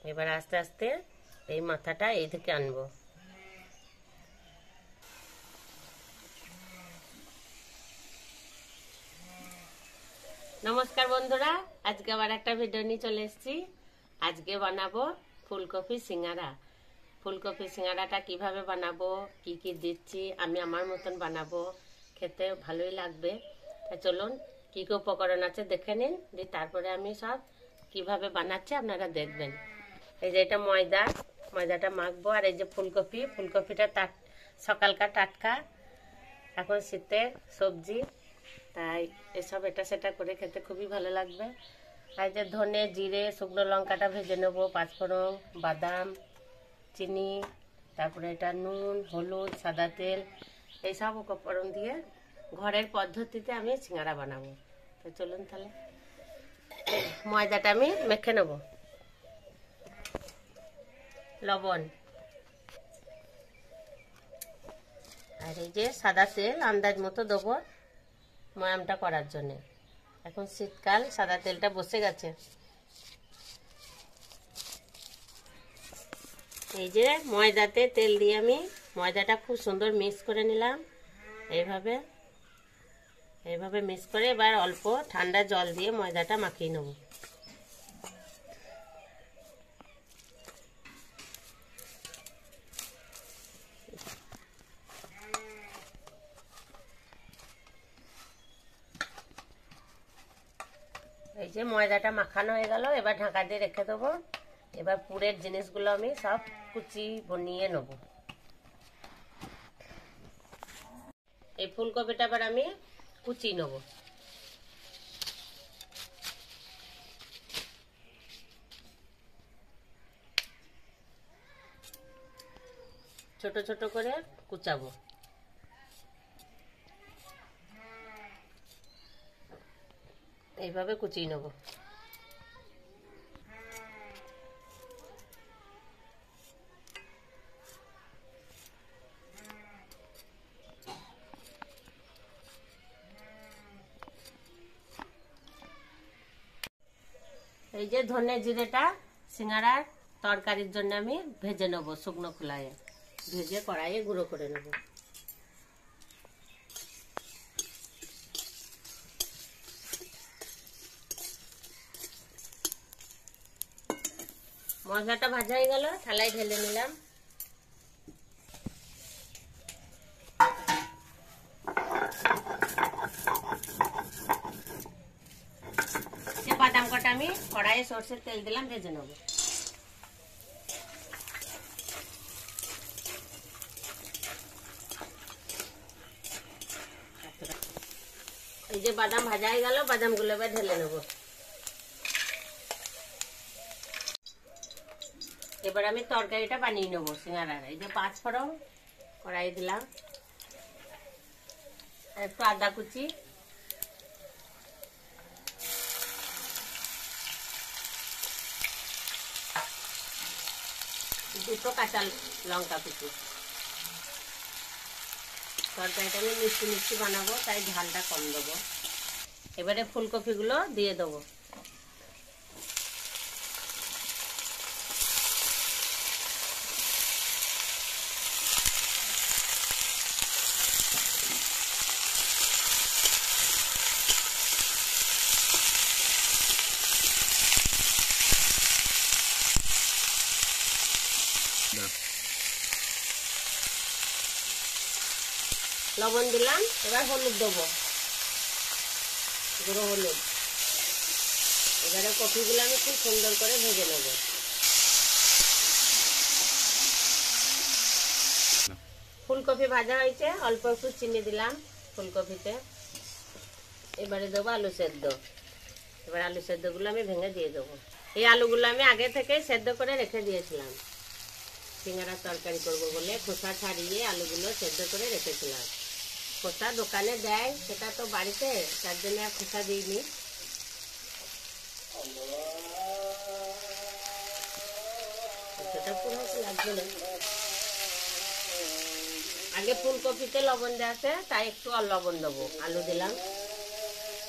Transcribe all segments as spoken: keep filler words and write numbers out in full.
এবার আস্তে আস্তে এই মাথাটা এই থেকে আনবো। নমস্কার বন্ধুরা, আজকে আবার একটা ভিডিও নিয়ে চলে এসেছি। আজকে বানাবো ফুলকপি সিঙ্গারা। ফুলকপি সিঙ্গারাটা কিভাবে বানাবো, কি কি দিচ্ছি, আমি আমার মতন বানাবো, খেতে ভালোই লাগবে। তাই চলুন কি কি উপকরণ আছে দেখে নিন, দিয়ে তারপরে আমি সব কিভাবে বানাচ্ছি আপনারা দেখবেন। এই যে এটা ময়দা, ময়দাটা মাখবো। আর এই যে ফুলকপি, ফুলকপিটা টাট সকালকার টাটকা, এখন শীতের সবজি, তাই এসব এটা সেটা করে খেতে খুবই ভালো লাগবে। আর যে ধনে, জিরে, শুকনো লঙ্কাটা ভেজে নেবো, পাঁচফোড়ন, বাদাম, চিনি, তারপরে এটা নুন, হলুদ, সাদা তেল, এইসব উপকরণ দিয়ে ঘরের পদ্ধতিতে আমি সিঙ্গারা বানাবো। তো চলুন তাহলে ময়দাটা আমি মেখে নেব। লবণ আর এই যে সাদা তেল আন্দাজ মতো দেবো ময়ামটা করার জন্য। এখন শীতকাল, সাদা তেলটা বসে গেছে। এই যে ময়দাতে তেল দিয়ে আমি ময়দাটা খুব সুন্দর মিক্স করে নিলাম। এইভাবে এইভাবে মিক্স করে এবার অল্প ঠান্ডা জল দিয়ে ময়দাটা মাখিয়ে নেব। এই যে ময়দাটা মাখানো হয়ে গেল, এবার ঢাকা দিয়ে রেখে দেবো। এবার পুরের জিনিসগুলো আমি সব কুচি বনিয়ে নেব। এই ফুলকপিটা এবার আমি কুচি নেব। ছোট ছোট করে কুচাবো। এইভাবে কুচিয়ে নেব। এই যে ধনে জিরেটা সিঙ্গারার তরকারির জন্য আমি ভেজে নেব, শুকনো খোলায় ভেজে কড়াইয়ে গুঁড়ো করে নেব। মশলাটা ভাজা হয়ে গেল, থালায় ঢেলে নিলাম। বাদাম কটা আমি কড়াইয়ে সরষের তেল দিলাম, ভেজে নেব। এই যে বাদাম ভাজা হয়ে গেল, বাদামগুলো এবার ঢেলে নেব। এবার আমি তরকারিটা বানিয়ে নেবো সিঙ্গারার। এই যে পাঁচফোড়ন কড়াই দিলাম, একটু আদা কুচি, দুটো কাঁচা লঙ্কা কুচি। তরকারিটা আমি মিষ্টি মিষ্টি বানাবো, তাই ঝালটা কম দেবো। এবারে ফুলকপিগুলো দিয়ে দেবো। লবণ দিলাম, এবার হলুদ দেবো, গুঁড়ো হলুদ। এবারে কপিগুলো আমি খুব সুন্দর করে ভেজে নেব। ফুলকপি ভাজা হয়েছে, অল্প একটু চিনি দিলাম ফুলকপিতে। এবারে দেবো আলু সেদ্ধ। এবার আলু সেদ্ধগুলো আমি ভেঙে দিয়ে দেবো। এই আলুগুলো আমি আগে থেকে সেদ্ধ করে রেখে দিয়েছিলাম, সিঙ্গারার তরকারি করব বলে খোসা ছাড়িয়ে আলুগুলো সেদ্ধ করে রেখেছিলাম। খোসা দোকানে দেয়, সেটা তো বাড়িতে, তার জন্য আর খোসা দিইনি। সেটা পুরো লাগবে না। আগে ফুলকপিতে লবণ দেওয়া আছে, তাই একটু আর লবণ দেবো। আলু দিলাম।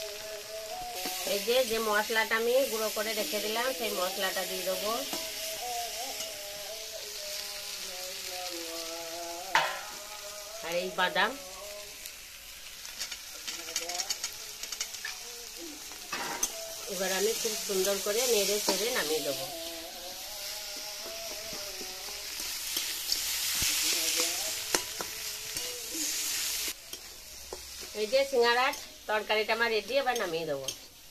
এই যে যে মশলাটা আমি গুঁড়ো করে রেখে দিলাম, সেই মশলাটা দিয়ে দেবো। আর এই বাদাম। এবার আমি খুব সুন্দর করে নেড়ে চেড়ে নামিয়ে দেবো। এই যে সিঙ্গারার তরকারিটা আমার রেডি, এবার নামিয়ে দেবো।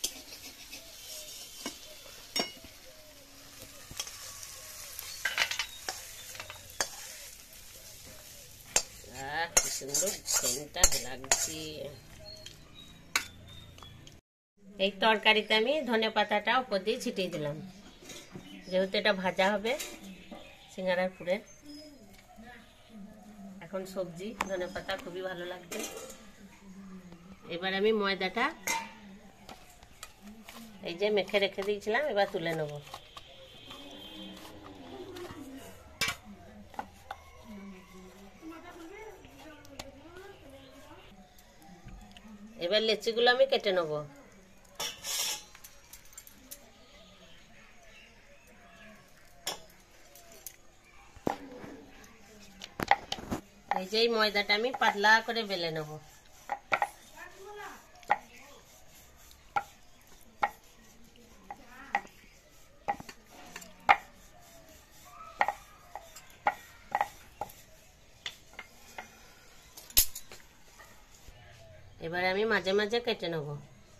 কি সুন্দর সেন্টটা লাগছে। এই তরকারিতে আমি ধনে পাতাটা উপর দিয়ে ছিটিয়ে দিলাম, যেহেতু এটা ভাজা হবে সিঙ্গারার পুরে। এখন সবজি ধনে পাতা খুবই ভালো লাগবে। এবার আমি ময়দাটা এই যে মেখে রেখে দিয়েছিলাম, এবার তুলে নেব। এবার লেচিগুলো আমি কেটে নেব। এই যে এই ময়দাটা আমি পাতলা করে বেলে নেব। এবার আমি মাঝে মাঝে কেটে নেব।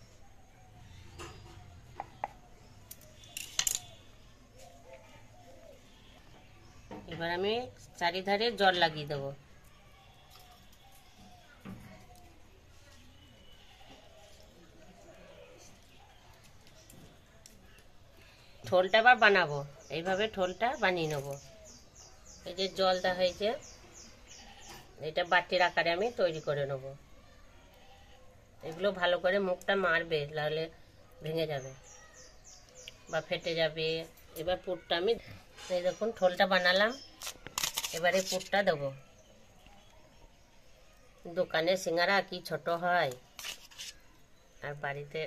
এবার আমি চারিধারে জল লাগিয়ে দেব। ঠোলটা আবার বানাবো, এইভাবে ঠোলটা বানিয়ে নেব। এই যে জল দেওয়া হয়েছে, এটা বাটির আকারে আমি তৈরি করে নেব। এগুলো ভালো করে মুখটা মারবে, নাহলে ভেঙে যাবে বা ফেটে যাবে। এবার পুরটা আমি এই দেখুন ঠোলটা বানালাম, এবারে পুরটা দেবো। দোকানে সিঙ্গারা কি ছোট হয়, আর বাড়িতে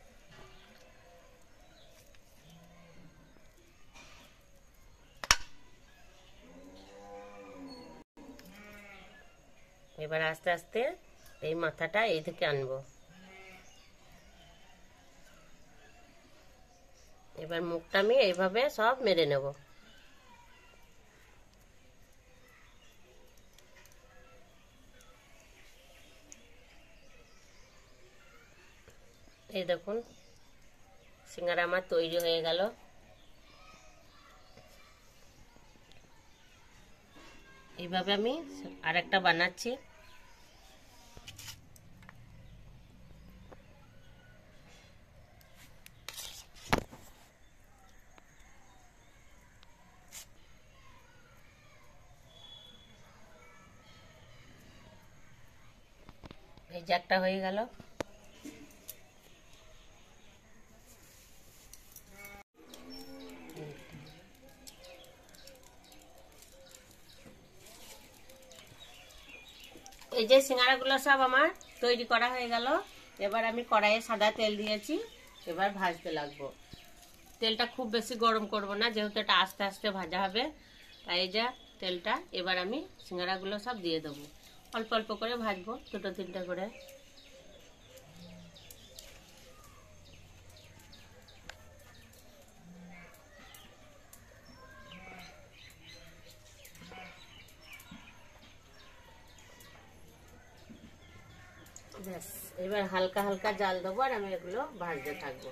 এবার আস্তে আস্তে এই মাথাটা এই থেকে আনবো। এবার মুখটা আমি এইভাবে সব মেরে নেব। এই দেখুন সিঙ্গারা আমার তৈরি হয়ে গেল। এইভাবে আমি আরেকটা বানাচ্ছি। এই যে একটা হয়ে গেল। এই যে সিঙ্গারাগুলো সব আমার তৈরি করা হয়ে গেল। এবার আমি কড়াইয়ে সাদা তেল দিয়েছি, এবার ভাজতে লাগবো। তেলটা খুব বেশি গরম করব না, যেহেতু এটা আস্তে আস্তে ভাজা হবে। তাই এই যে তেলটা, এবার আমি সিঙ্গারাগুলো সব দিয়ে দেবো। অল্প অল্প করে ভাজবো, দুটো তিনটা করে। ব্যাস, এবার হালকা হালকা জাল দেবো আর আমি এগুলো ভাজতে থাকবো।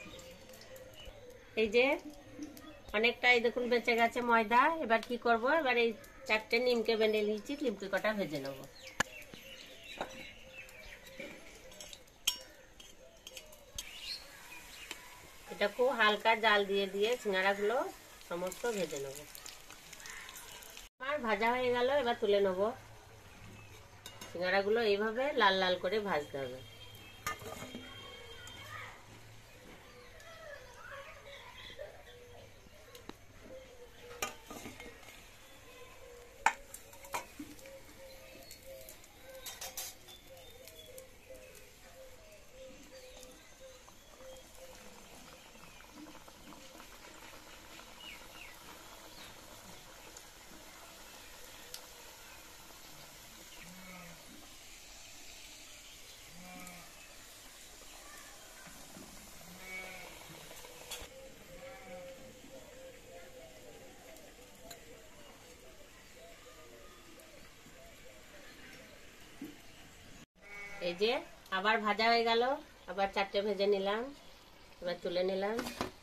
এই যে অনেকটাই দেখুন বেঁচে গেছে ময়দা। এবার কি করব, এবার এই চারটে নিমকে বেঁধে নিয়েছি, নিমকে কটা ভেজে নেব। এটা খুব হালকা জাল দিয়ে দিয়ে সিঙ্গারাগুলো সমস্ত ভেজে নেব। আমার ভাজা হয়ে গেল, এবার তুলে নেব। সিঙ্গারাগুলো এইভাবে লাল লাল করে ভাজতে হবে। এই যে আবার ভাজা হয়ে গেল, আবার চারটে ভেজে নিলাম, এবার তুলে নিলাম।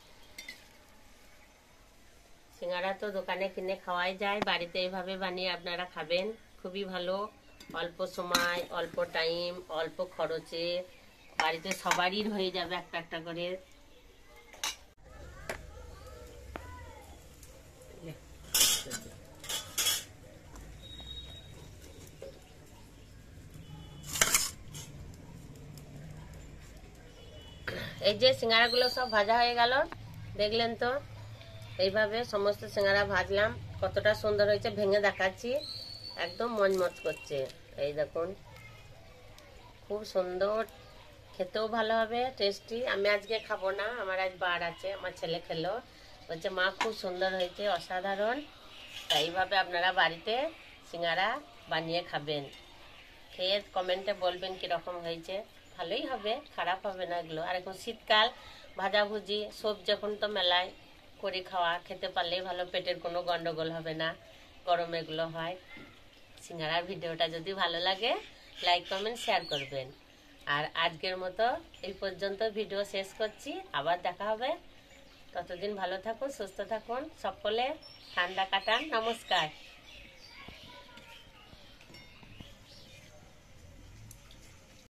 সিঙ্গারা তো দোকানে কিনে খাওয়াই যায়, বাড়িতে এইভাবে বানিয়ে আপনারা খাবেন, খুবই ভালো। অল্প সময়, অল্প টাইম, অল্প খরচে বাড়িতে সবারই হয়ে যাবে একটা একটা করে। এই যে সিঙ্গারাগুলো সব ভাজা হয়ে গেল, দেখলেন তো? এইভাবে সমস্ত সিঙ্গারা ভাজলাম, কতটা সুন্দর হয়েছে ভেঙে দেখাচ্ছি, একদম মচমচ করছে। এই দেখুন, খুব সুন্দর, খেতেও ভালো হবে, টেস্টি। আমি আজকে খাবো না, আমার আজ বার আছে, আমার ছেলে খেলো, বলছে মা খুব সুন্দর হয়েছে, অসাধারণ। তাই এইভাবে আপনারা বাড়িতে সিঙ্গারা বানিয়ে খাবেন, খেয়ে কমেন্টে বলবেন কীরকম হয়েছে। ভালোই হবে, খারাপ হবে না এগুলো। আর এখন শীতকাল, ভাজাভুজি সবজি এখন তো মেলায় করে খাওয়া, খেতে পারলেই ভালো, পেটের কোনো গন্ডগোল হবে না, গরম এগুলো হয়। সিঙ্গারার ভিডিওটা যদি ভালো লাগে লাইক কমেন্ট শেয়ার করবেন। আর আজকের মতো এই পর্যন্ত ভিডিও শেষ করছি, আবার দেখা হবে। ততদিন ভালো থাকুন, সুস্থ থাকুন, সকলে ঠান্ডা কাটান। নমস্কার।